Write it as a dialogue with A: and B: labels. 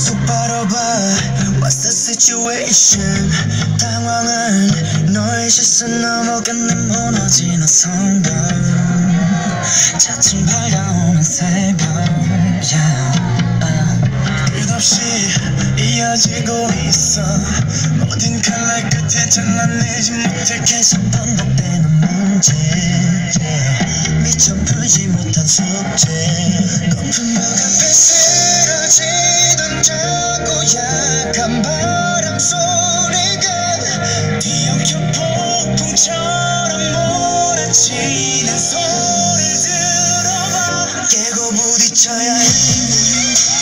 A: 똑바로 봐 What's the situation 당황한 너의 시선 넘어가는 무너지는 성벽 차츰 밝아오는 새벽 끝없이 이어지고 있어 모든 칼날 끝에 잘라내지 못해 계속 반복되는 문제 미처 풀지 못한 숙제 높은 벽 앞에 쓰러지던 작고 약한 바람 소리가 뒤엉켜 폭풍처럼 몰아치는 소리 들어봐 깨고 부딪혀야 해